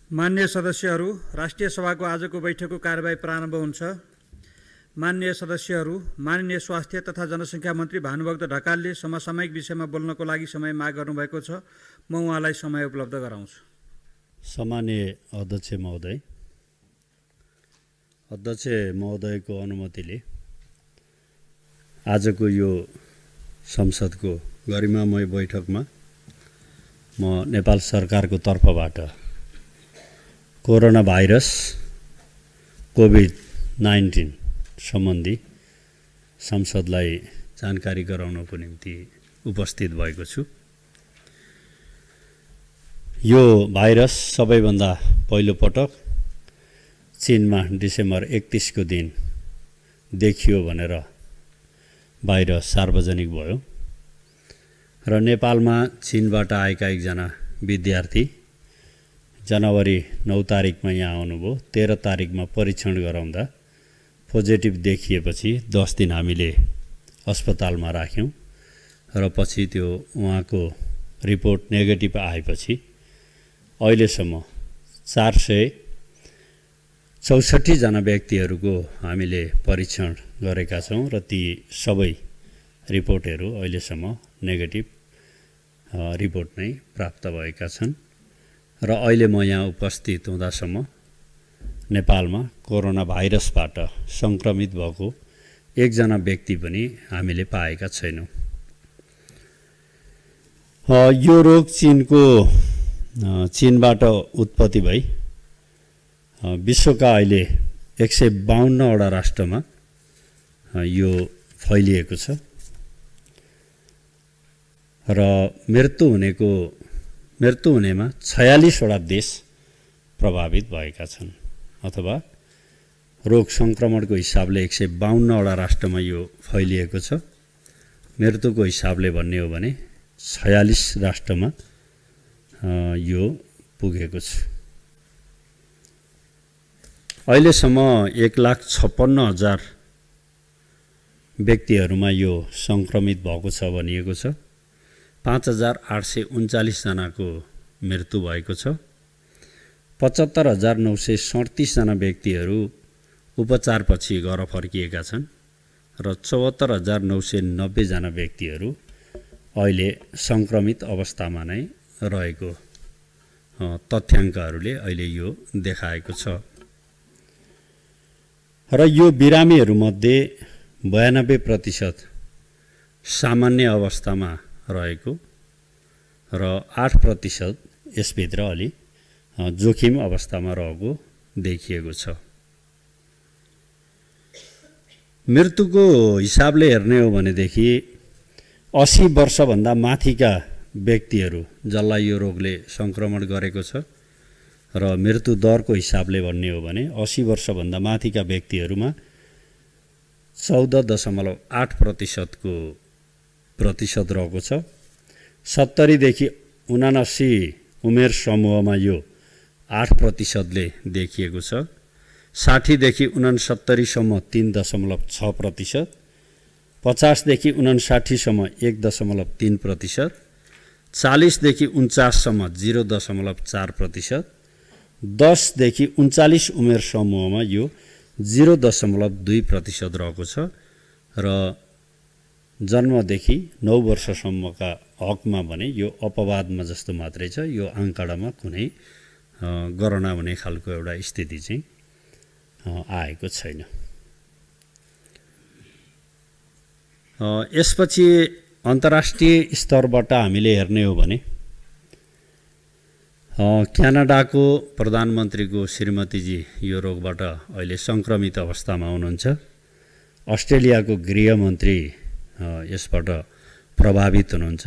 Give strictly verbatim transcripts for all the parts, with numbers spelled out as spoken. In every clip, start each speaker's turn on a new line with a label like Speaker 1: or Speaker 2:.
Speaker 1: माननीय सदस्यहरू, राष्ट्रिय सभाको आजको बैठकको कार्यवाही प्रारम्भ हुन्छ। माननीय सदस्यहरू, माननीय स्वास्थ्य तथा जनसङ्ख्या मन्त्री भानुभक्त ढकालले समसामयिक विषयमा बोल्नको लागि समय माग गर्नुभएको छ। म उहाँलाई समय उपलब्ध गराउँछु।
Speaker 2: सम्माननीय अध्यक्ष महोदय, अध्यक्ष महोदयको अनुमतिले आजको यो संसदको गरिमामय बैठकमा म नेपाल सरकारको तर्फबाट कोरोना भाइरस कोभिड नाइन्टीन सम्बन्धी संसदलाई जानकारी गराउनको निम्ति उपस्थित भएको छु। यो भाइरस सबैभन्दा पहिलो पटक चीनमा डिसेम्बर एकतीस को दिन देखियो भनेर भाइरस सार्वजनिक भयो र नेपालमा चीनबाट आएका एकजना विद्यार्थी जनवरी नौ तारिकमा यहाँ आउनुभयो। तेह्र तारिकमा परीक्षण गराउँदा पोजिटिभ देखिएपछि दस दिन हामीले अस्पतालमा राख्यौं र पछि त्यो उहाँको रिपोर्ट नेगेटिभ आएपछि अहिलेसम्म चार सय चौसठी जना व्यक्तिहरूको हामीले परीक्षण गरेका छौं र ती सबै रिपोर्टहरू अहिलेसम्म नेगेटिभ रिपोर्ट नै प्राप्त भएका छन् र अहिले म यहाँ उपस्थित हुँदासम्म नेपालमा कोरोना भाइरसबाट संक्रमित भएको एकजना व्यक्ति पनि हामीले पाएका छैनौं। यो रोग चीनको चीनबाट उत्पत्ति भई विश्वका अहिले एक सय बाहन्नवटा राष्ट्रमा यो फैलिएको छ र मृत्यु हुनेको मृत्यु हुनेमा छयालीसवटा देश प्रभावित भएका छन् अथवा रोग संक्रमणको हिसाबले एक सय बाहन्नवटा राष्ट्रमा यो फैलिएको छ। मृत्युको हिसाबले भन्ने हो भने छयालीस राष्ट्रमा यो पुगेको छ। अहिलेसम्म एक लाख छप्पन्न हजार व्यक्तिहरूमा यो संक्रमित भएको छ भनिएको छ। पाँच हजार आठ सय उन्चालीस जनाको मृत्यु भएको छ। पचहत्तर हजार नौ सय सडतिस जना व्यक्तिहरू उपचारपछि घर फर्किएका छन् र चौहत्तर हजार नौ सय नब्बे जना व्यक्तिहरू अहिले संक्रमित अवस्थामा नै रहेको तथ्याङ्कहरूले अहिले यो देखाएको छ र यो बिरामीहरूमध्ये बयानब्बे प्रतिशत सामान्य अवस्थामा रहेको र आठ प्रतिशत यसभित्र अलि जोखिम अवस्थामा रहेको देखिएको छ। मृत्युको हिसाबले हेर्ने हो भनेदेखि अस्सी वर्षभन्दा माथिका व्यक्तिहरू जसलाई यो रोगले संक्रमण गरेको छ र मृत्यु दरको हिसाबले भन्ने हो भने अस्सी वर्षभन्दा माथिका व्यक्तिहरूमा चौध दशमलव आठ प्रतिशतको प्रतिशत रहेको छ। सत्तरीदेखि उनासी उमेर समूहमा यो आठ प्रतिशतले देखिएको छ। साठीदेखि उनसत्तरीसम्म तीन दशमलव छ प्रतिशत, पचासदेखि उनसाठीसम्म एक दशमलव तीन प्रतिशत, चालिसदेखि उन्चाससम्म जिरो दशमलव चार प्रतिशत, दसदेखि उन्चालिस उमेर समूहमा यो जिरो दशमलव दुई प्रतिशत रहेको छ र जन्मदेखि नौ वर्षसम्मका हकमा भने यो अपवादमा जस्तो मात्रै छ। यो आँकडामा कुनै गणना हुने खालको एउटा स्थिति चाहिँ आएको छैन। यसपछि अन्तर्राष्ट्रिय स्तरबाट हामीले हेर्ने हो भने क्यानाडाको प्रधानमन्त्रीको श्रीमतीजी यो रोगबाट अहिले संक्रमित अवस्थामा हुनुहुन्छ। अस्ट्रेलियाको गृहमन्त्री यसबाट प्रभावित हुनुहुन्छ।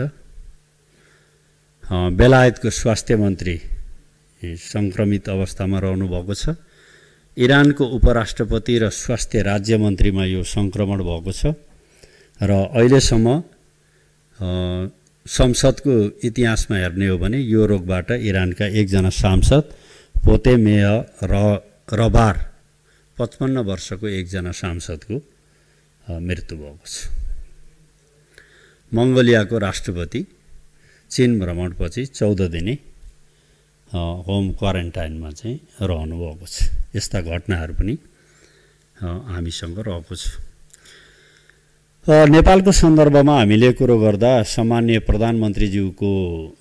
Speaker 2: बेलायतको स्वास्थ्य मन्त्री संक्रमित अवस्थामा रहनुभएको छ। इरानको उपराष्ट्रपति र स्वास्थ्य राज्य मन्त्रीमा यो संक्रमण भएको छ र अहिलेसम्म संसदको इतिहासमा हेर्ने हो भने यो रोगबाट इरानका एकजना सांसद पोतेमेह र रबार पचपन्न वर्षको एकजना सांसदको मृत्यु भएको छ। मङ्गोलियाको राष्ट्रपति चीन भ्रमणपछि चौध दिने होम क्वारेन्टाइनमा चाहिँ रहनुभएको छ। यस्ता घटनाहरू पनि हामीसँग रहेको छ। नेपालको सन्दर्भमा हामीले कुरो गर्दा सामान्य प्रधानमन्त्रीज्यूको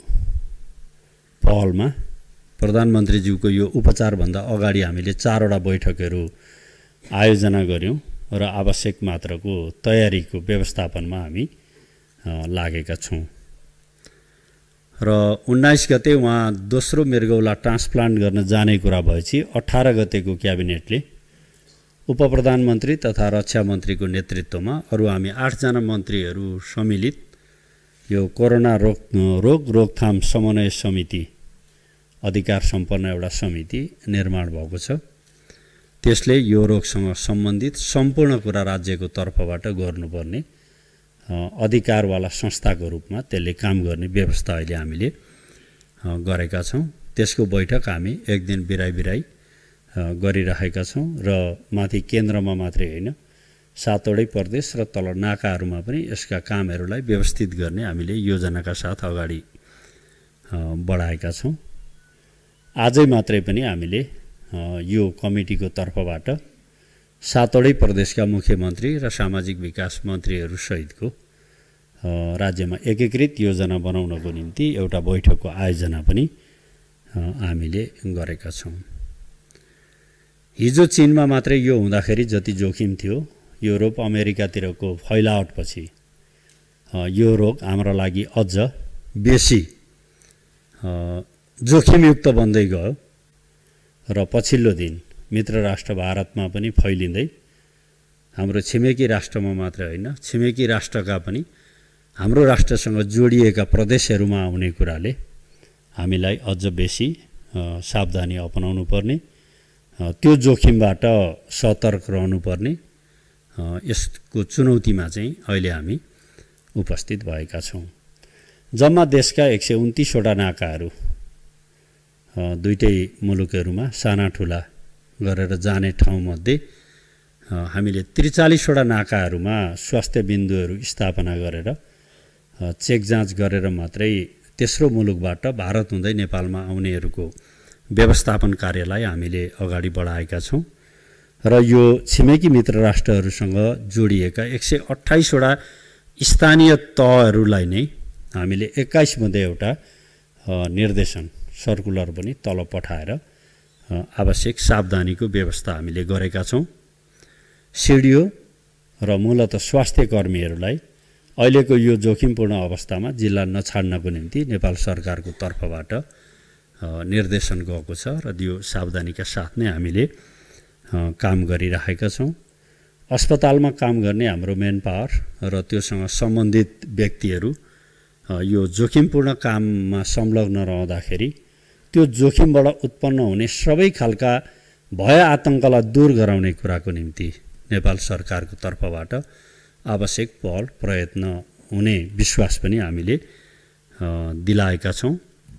Speaker 2: पहलमा प्रधानमन्त्रीज्यूको यो उपचारभन्दा अगाडि हामीले चारवटा बैठकहरू आयोजना गऱ्यौँ र आवश्यक मात्राको तयारीको व्यवस्थापनमा हामी लागेका छौँ। र उन्नाइस गते उहाँ दोस्रो मृगौला ट्रान्सप्लान्ट गर्न जाने कुरा भएपछि अठार गतेको क्याबिनेटले उप प्रधानमन्त्री तथा रक्षा मन्त्रीको नेतृत्वमा अरू हामी आठजना मन्त्रीहरू सम्मिलित यो कोरोना रोग रोग रोकथाम समन्वय समिति अधिकार सम्पन्न एउटा समिति निर्माण भएको छ। त्यसले यो रोगसँग सम्बन्धित सम्पूर्ण कुरा राज्यको तर्फबाट गर्नुपर्ने अधिकारवाला संस्थाको रूपमा त्यसले काम गर्ने व्यवस्था अहिले हामीले गरेका छौँ। त्यसको बैठक हामी एक दिन बिराई बिराई गरिरहेका छौँ र माथि केन्द्रमा मात्रै होइन सातवटै प्रदेश र तल नाकाहरूमा पनि यसका कामहरूलाई व्यवस्थित गर्ने हामीले योजनाका साथ अगाडि बढाएका छौँ। आजै मात्रै पनि हामीले यो कमिटीको तर्फबाट सातवटै प्रदेशका मुख्यमन्त्री र सामाजिक विकास मन्त्रीहरू सहितको राज्यमा एकीकृत योजना बनाउनको निम्ति एउटा बैठकको आयोजना पनि हामीले गरेका छौँ। हिजो चीनमा मात्रै यो हुँदाखेरि जति जोखिम थियो, युरोप अमेरिकातिरको फैलावटपछि यो रोग हाम्रो लागि अझ बेसी जोखिमयुक्त बन्दै गयो र पछिल्लो दिन मित्र राष्ट्र भारतमा पनि फैलिँदै हाम्रो छिमेकी राष्ट्रमा मात्रै होइन छिमेकी राष्ट्रका पनि हाम्रो राष्ट्रसँग जोडिएका प्रदेशहरूमा आउने कुराले हामीलाई अझ बेसी सावधानी अपनाउनु पर्ने, त्यो जोखिमबाट सतर्क रहनुपर्ने यसको चुनौतीमा चाहिँ अहिले हामी उपस्थित भएका छौँ। जम्मा देशका एक सय उन्तिसवटा नाकाहरू दुईटै मुलुकहरूमा साना ठुला गरेर जाने ठाउँमध्ये हामीले त्रिचालिसवटा नाकाहरूमा स्वास्थ्य बिन्दुहरू स्थापना गरेर चेक जाँच गरेर मात्रै तेस्रो मुलुकबाट भारत हुँदै नेपालमा आउनेहरूको व्यवस्थापन कार्यलाई हामीले अगाडि बढाएका छौँ र यो छिमेकी मित्र राष्ट्रहरूसँग जोडिएका एक सय अट्ठाइसवटा स्थानीय तहहरूलाई नै हामीले एक्काइस मध्ये एउटा निर्देशन सर्कुलर पनि तल पठाएर आवश्यक सावधानीको व्यवस्था हामीले गरेका छौँ। सिडिओ र मूलत स्वास्थ्य कर्मीहरूलाई अहिलेको यो जोखिमपूर्ण अवस्थामा जिल्ला नछाड्नको निम्ति नेपाल सरकारको तर्फबाट निर्देशन गएको छ र यो सावधानीका साथ नै हामीले काम गरिरहेका छौँ। अस्पतालमा काम गर्ने हाम्रो मेन पावर र त्योसँग सम्बन्धित व्यक्तिहरू यो जोखिमपूर्ण काममा संलग्न रहँदाखेरि त्यो जोखिमबाट उत्पन्न हुने सबै खालका भय आतङ्कलाई दूर गराउने कुराको निम्ति नेपाल सरकारको तर्फबाट आवश्यक पहल प्रयत्न हुने विश्वास पनि हामीले दिलाएका छौँ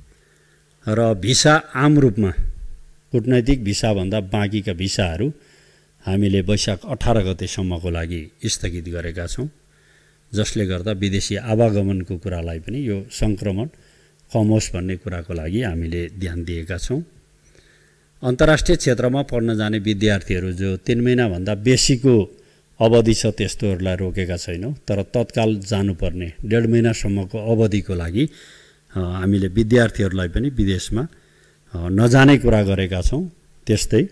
Speaker 2: र भिसा आम रूपमा कूटनैतिक भिसाभन्दा बाँकीका भिसाहरू हामीले वैशाख अठार गतेसम्मको लागि स्थगित गरेका छौँ, जसले गर्दा विदेशी आवागमनको कुरालाई पनि यो सङ्क्रमण कम होस् भन्ने कुराको लागि हामीले ध्यान दिएका छौँ। अन्तर्राष्ट्रिय क्षेत्रमा पढ्न जाने विद्यार्थीहरू जो तीन महिनाभन्दा बेसीको अवधि छ त्यस्तोहरूलाई रोकेका छैनौँ, तर तत्काल जानुपर्ने डेढ महिनासम्मको अवधिको लागि हामीले विद्यार्थीहरूलाई पनि विदेशमा नजाने कुरा गरेका छौँ। त्यस्तै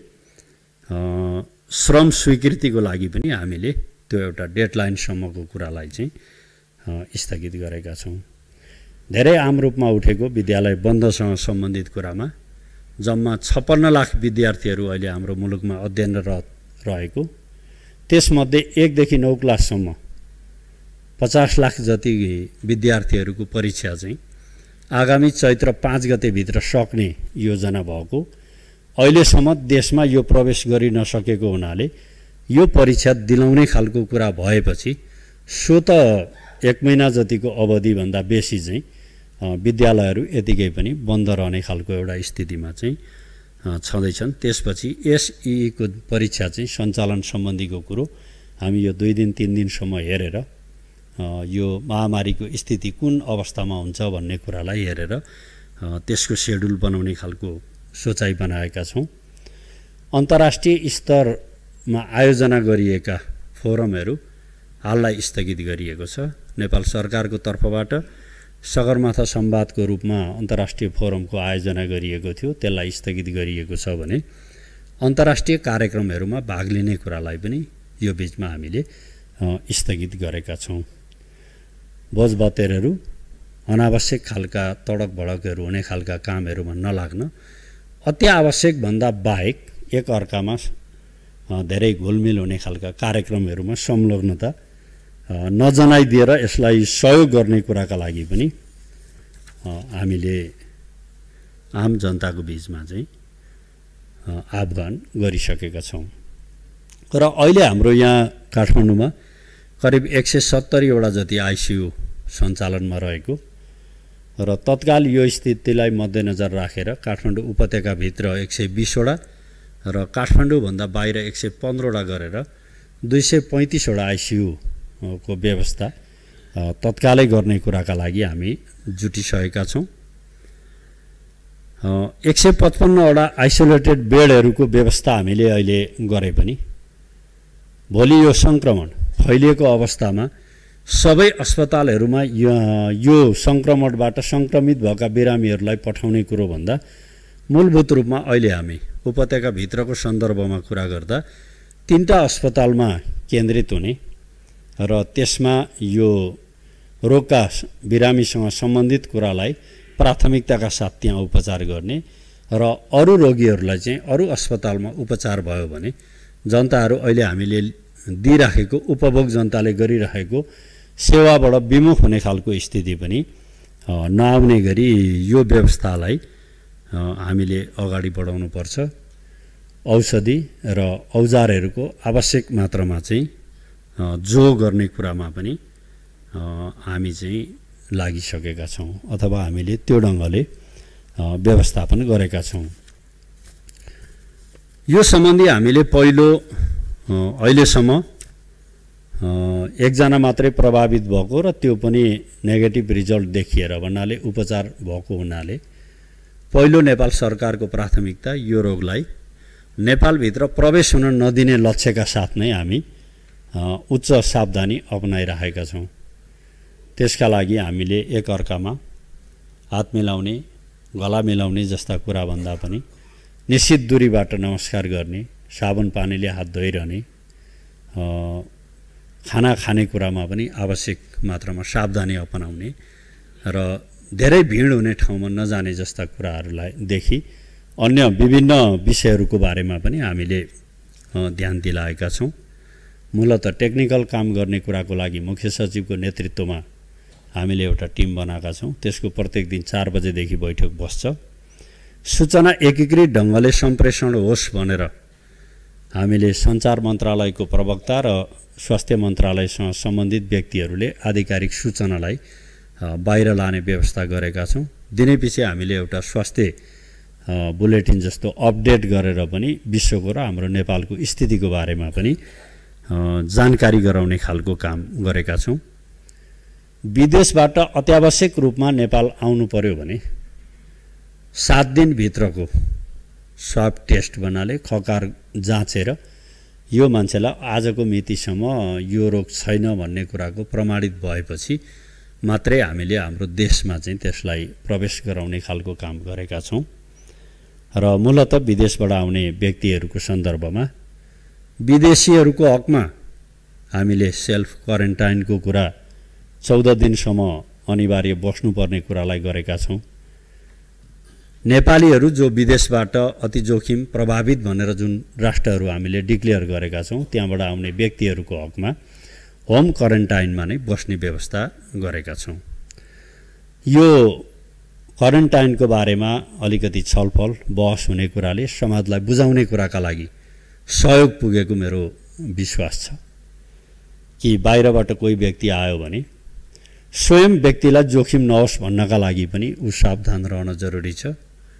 Speaker 2: श्रम स्वीकृतिको लागि पनि हामीले त्यो एउटा डेडलाइनसम्मको कुरालाई चाहिँ स्थगित गरेका छौँ। धेरै आम रूपमा उठेको विद्यालय बन्दसँग सम्बन्धित कुरामा जम्मा छप्पन्न लाख विद्यार्थीहरू अहिले हाम्रो मुलुकमा अध्ययनरत रहेको, त्यसमध्ये एकदेखि नौ क्लाससम्म पचास लाख जति विद्यार्थीहरूको परीक्षा चाहिँ आगामी चैत्र पाँच गतेभित्र सक्ने योजना भएको, अहिलेसम्म देशमा यो प्रवेश गरि नसकेको हुनाले यो परीक्षा दिलाउने खालको कुरा भएपछि सो त एक महिना जतिको अवधिभन्दा बेसी चाहिँ विद्यालयहरू यतिकै पनि बन्द रहने खालको एउटा स्थितिमा चाहिँ छँदैछन्। त्यसपछि एसइईको परीक्षा चाहिँ सञ्चालन सम्बन्धीको कुरो हामी यो दुई दिन तिन दिनसम्म हेरेर यो महामारीको स्थिति कुन अवस्थामा हुन्छ भन्ने कुरालाई हेरेर त्यसको सेड्युल बनाउने खालको सोचाइ बनाएका छौँ। अन्तर्राष्ट्रिय स्तरमा आयोजना गरिएका फोरमहरू हाललाई स्थगित गरिएको छ। नेपाल सरकारको तर्फबाट सगरमाथा संवादको रूपमा अन्तर्राष्ट्रिय फोरमको आयोजना गरिएको थियो, त्यसलाई स्थगित गरिएको छ भने अन्तर्राष्ट्रिय कार्यक्रमहरूमा भाग लिने कुरालाई पनि यो बिचमा हामीले स्थगित गरेका छौँ। बोझबतेरहरू अनावश्यक खालका तडक भडकहरू हुने खालका कामहरूमा नलाग्न, अति आवश्यक भन्दा बाहेक एक अर्कामा धेरै घुलमिल हुने खालका कार्यक्रमहरूमा संलग्नता नजनाइदिएर यसलाई सहयोग गर्ने कुराका लागि पनि हामीले आम जनताको बिचमा चाहिँ आह्वान गरिसकेका छौँ। र अहिले हाम्रो यहाँ काठमाडौँमा करिब एक सय सत्तरीवटा जति आइसियु सञ्चालनमा रहेको र तत्काल यो स्थितिलाई मध्यनजर राखेर काठमाडौँ उपत्यकाभित्र एक सय बिसवटा र काठमाडौँभन्दा बाहिर एक सय पन्ध्रवटा गरेर दुई सय पैँतिसवटा आइसियुको व्यवस्था तत्कालै गर्ने कुराका लागि हामी जुटिसकेका छौँ। एक सय पचपन्नवटा आइसोलेटेड बेडहरूको व्यवस्था हामीले अहिले गरे पनि भोलि यो सङ्क्रमण फैलिएको अवस्थामा सबै अस्पतालहरूमा यो सङ्क्रमणबाट सङ्क्रमित भएका बिरामीहरूलाई पठाउने कुरो भन्दा मूलभूत रूपमा अहिले हामी उपत्यकाभित्रको सन्दर्भमा कुरा गर्दा तीनटा अस्पतालमा केन्द्रित हुने र त्यसमा यो रोगका बिरामीसँग सम्बन्धित कुरालाई प्राथमिकताका साथ त्यहाँ उपचार गर्ने र अरू रोगीहरूलाई चाहिँ अरू अस्पतालमा उपचार भयो भने जनताहरू अहिले हामीले दिइराखेको उपभोग जनताले गरिरहेको सेवाबाट विमुख हुने खालको स्थिति पनि नआउने गरी यो व्यवस्थालाई हामीले अगाडि बढाउनु पर्छ। औषधि र औजारहरूको आवश्यक मात्रामा चाहिँ जो गर्ने कुरामा पनि हामी चाहिँ लागिसकेका छौँ अथवा हामीले त्यो ढङ्गले व्यवस्थापन गरेका छौँ। यो सम्बन्धी हामीले पहिलो अहिलेसम्म एकजना मात्रै प्रभावित भएको र त्यो पनि नेगेटिभ रिजल्ट देखिएर भन्नाले उपचार भएको हुनाले पहिलो नेपाल सरकारको प्राथमिकता यो रोगलाई नेपालभित्र प्रवेश हुन नदिने लक्ष्यका साथ नै हामी उच्च सावधानी अपनाइरहेका छौँ। त्यसका लागि हामीले एक अर्कामा हात मिलाउने, गला मिलाउने जस्ता कुरा भन्दा पनि निश्चित दूरीबाट नमस्कार गर्ने, साबुन पानीले हात धोइरहने, खाना खाने कुरामा पनि आवश्यक मात्रामा सावधानी अपनाउने र धेरै भिड हुने ठाउँमा नजाने जस्ता कुराहरूलाई देखि अन्य विभिन्न विषयहरूको बारेमा पनि हामीले ध्यान दिलाएका छौँ। मूलत टेक्निकल काम गर्ने कुराको लागि मुख्य सचिवको नेतृत्वमा हामीले एउटा टिम बनाएका छौँ। त्यसको प्रत्येक दिन चार बजेदेखि बैठक बस्छ। सूचना एकीकृत ढङ्गले सम्प्रेषण होस् भनेर हामीले सञ्चार मन्त्रालयको प्रवक्ता र स्वास्थ्य मन्त्रालयसँग सम्बन्धित व्यक्तिहरूले आधिकारिक सूचनालाई बाहिर लाने व्यवस्था गरेका छौँ। दिनैपछि हामीले एउटा स्वास्थ्य बुलेटिन जस्तो अपडेट गरेर पनि विश्वको र हाम्रो नेपालको स्थितिको बारेमा पनि जानकारी गराउने खालको काम गरेका छौँ। विदेशबाट अत्यावश्यक रूपमा नेपाल आउनु पर्यो भने सात दिनभित्रको स्वाब टेस्ट भन्नाले खकार जाँचेर यो मान्छेलाई आजको मितिसम्म यो रोग छैन भन्ने कुराको प्रमाणित भएपछि मात्रै हामीले हाम्रो देशमा चाहिँ त्यसलाई प्रवेश गराउने खालको काम गरेका छौँ। र मूलत विदेशबाट आउने व्यक्तिहरूको सन्दर्भमा विदेशीहरूको हकमा हामीले सेल्फ क्वारेन्टाइनको कुरा चौध दिनसम्म अनिवार्य बस्नुपर्ने कुरालाई गरेका छौँ। नेपालीहरू जो विदेशबाट अति जोखिम प्रभावित भनेर जुन राष्ट्रहरू हामीले डिक्लेयर गरेका छौँ त्यहाँबाट आउने व्यक्तिहरूको हकमा होम क्वारेन्टाइनमा नै बस्ने व्यवस्था गरेका छौँ। यो क्वारेन्टाइनको बारेमा अलिकति छलफल बहस हुने कुराले समाजलाई बुझाउने कुराका लागि सहयोग पुगेको मेरो विश्वास छ कि बाहिरबाट कोही व्यक्ति आयो भने स्वयं व्यक्तिलाई जोखिम नहोस् भन्नका लागि पनि ऊ सावधान रहन जरुरी छ।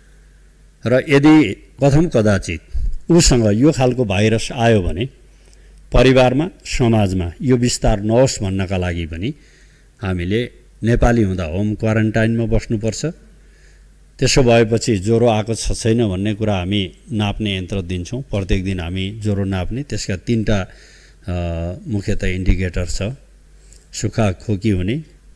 Speaker 2: र यदि कथम कदाचित उसँग यो खालको भाइरस आयो भने परिवारमा समाजमा यो विस्तार नहोस् भन्नका लागि पनि हामीले नेपाली हुँदा होम क्वारेन्टाइनमा बस्नुपर्छ। त्यसो भएपछि ज्वरो आएको छ छैन भन्ने कुरा हामी नाप्ने यन्त्र दिन्छौँ। प्रत्येक दिन हामी ज्वरो नाप्ने त्यसका तीनटा मुख्यतः इन्डिकेटर छ। सुक्खा खोकी हुने,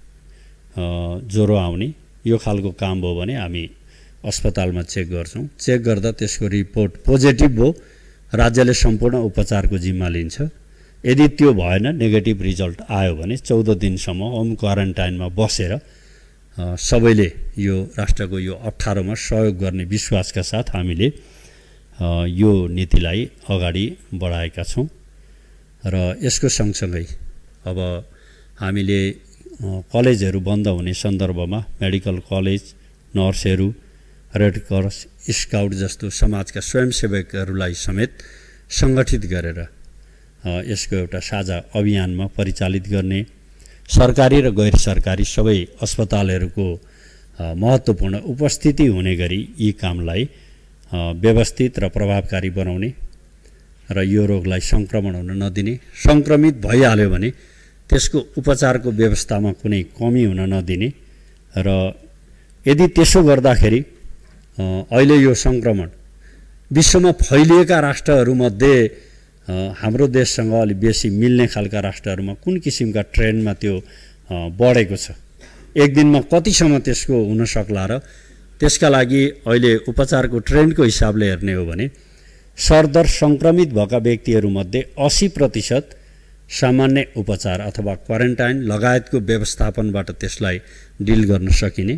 Speaker 2: ज्वरो आउने, यो खालको काम भयो भने हामी अस्पतालमा चेक गर्छौँ। चेक गर्दा त्यसको रिपोर्ट पोजिटिभ भयो, राज्यले सम्पूर्ण उपचारको जिम्मा लिन्छ। यदि त्यो भएन, नेगेटिभ रिजल्ट आयो भने चौध दिनसम्म होम क्वारेन्टाइनमा बसेर सबैले यो राष्ट्रको यो अप्ठ्यारोमा सहयोग गर्ने विश्वासका साथ हामीले यो नीतिलाई अगाडि बढाएका छौँ। र यसको सँगसँगै अब हामीले कलेजहरू बन्द हुने सन्दर्भमा मेडिकल कलेज, नर्सहरू, रेड क्रस, स्काउट जस्तो समाजका स्वयंसेवकहरूलाई समेत सङ्गठित गरेर यसको एउटा साझा अभियानमा परिचालित गर्ने, सरकारी र गैर सरकारी सबै अस्पतालहरूको महत्त्वपूर्ण उपस्थिति हुने गरी यी कामलाई व्यवस्थित र प्रभावकारी बनाउने र यो रोगलाई सङ्क्रमण हुन नदिने, सङ्क्रमित भइहाल्यो भने त्यसको उपचारको व्यवस्थामा कुनै कमी हुन नदिने र यदि त्यसो गर्दाखेरि अहिले यो सङ्क्रमण विश्वमा फैलिएका राष्ट्रहरूमध्ये हाम्रो देशसँग अलि बेसी मिल्ने खालका राष्ट्रहरूमा कुन किसिमका ट्रेन्डमा त्यो बढेको छ, एक दिनमा कतिसम्म त्यसको हुन सक्ला र त्यसका लागि अहिले उपचारको ट्रेन्डको हिसाबले हेर्ने हो भने सरदर सङ्क्रमित भएका व्यक्तिहरूमध्ये अस्सी प्रतिशत सामान्य उपचार अथवा क्वारेन्टाइन लगायतको व्यवस्थापनबाट त्यसलाई डिल गर्न सकिने,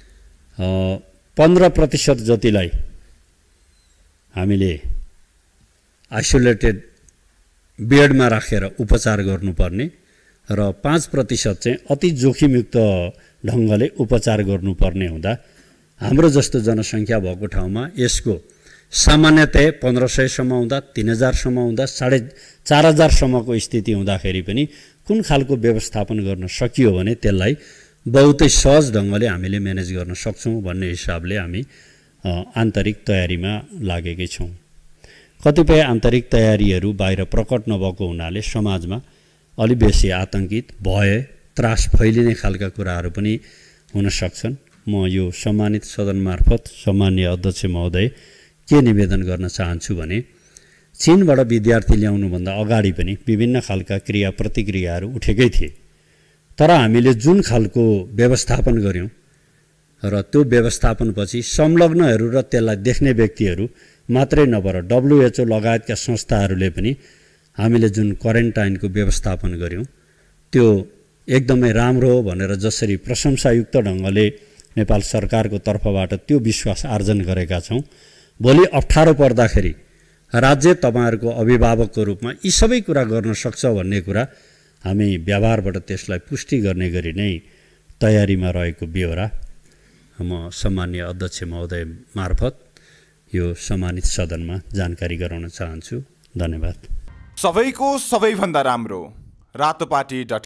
Speaker 2: पन्ध्र प्रतिशत जतिलाई हामीले आइसोलेटेड बेडमा राखेर उपचार गर्नुपर्ने र पाँच प्रतिशत चाहिँ अति जोखिमयुक्त ढङ्गले उपचार गर्नुपर्ने हुँदा हाम्रो जस्तो जनसङ्ख्या भएको ठाउँमा यसको सामान्यतया पन्ध्र सयसम्म हुँदा तिन हजारसम्म हुँदा साढे चार हजारसम्मको स्थिति हुँदाखेरि पनि कुन खालको व्यवस्थापन गर्न सकियो भने त्यसलाई बहुतै सहज ढङ्गले हामीले म्यानेज गर्न सक्छौँ भन्ने हिसाबले हामी आन्तरिक तयारीमा लागेकै छौँ। कतिपय आन्तरिक तयारीहरू बाहिर प्रकट नभएको हुनाले समाजमा अलि बेसी आतङ्कित, भय, त्रास फैलिने खालका कुराहरू पनि हुन सक्छन्। म यो सम्मानित सदन मार्फत सम्माननीय अध्यक्ष महोदय के निवेदन गर्न चाहन्छु भने चीनबाट विद्यार्थी ल्याउनुभन्दा अगाडि पनि विभिन्न खालका क्रिया प्रतिक्रियाहरू उठेकै थिए, तर हामीले जुन खालको व्यवस्थापन गऱ्यौँ र त्यो व्यवस्थापनपछि संलग्नहरू र त्यसलाई देख्ने व्यक्तिहरू मात्रै नभएर डब्लुएचओ लगायतका संस्थाहरूले पनि हामीले जुन क्वारेन्टाइनको व्यवस्थापन गऱ्यौँ त्यो एकदमै राम्रो हो भनेर जसरी प्रशंसायुक्त ढङ्गले नेपाल सरकारको तर्फबाट त्यो विश्वास आर्जन गरेका छौँ, भोलि अप्ठ्यारो पर्दाखेरि राज्य तपाईँहरूको अभिभावकको रूपमा यी सबै कुरा गर्न सक्छ भन्ने कुरा हामी व्यवहारबाट त्यसलाई पुष्टि गर्ने गरी नै तयारीमा रहेको बेहोरा म सम्माननीय अध्यक्ष महोदय मार्फत यो सम्मानित सदनमा जानकारी गराउन चाहन्छु। धन्यवाद।
Speaker 3: सबैको सबैभन्दा राम्रो रातोपाटी डट